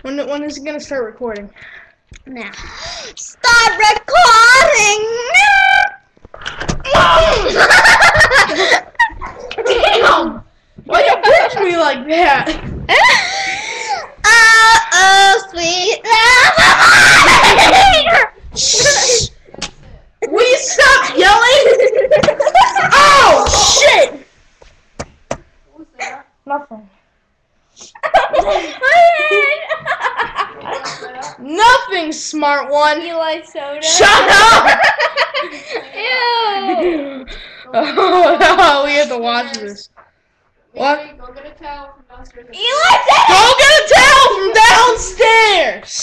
When is it gonna start recording? Now. Start recording now! Damn! Why you pinch me like that? Oh, sweet love. Shh! Will you stop yelling? Oh, shit! What was that? Nothing. What's that? Nothing, smart one. You like soda? Shut up! Ew! Oh no, we have to watch this. What? Go get a towel from downstairs. You like that? Go get a towel from downstairs!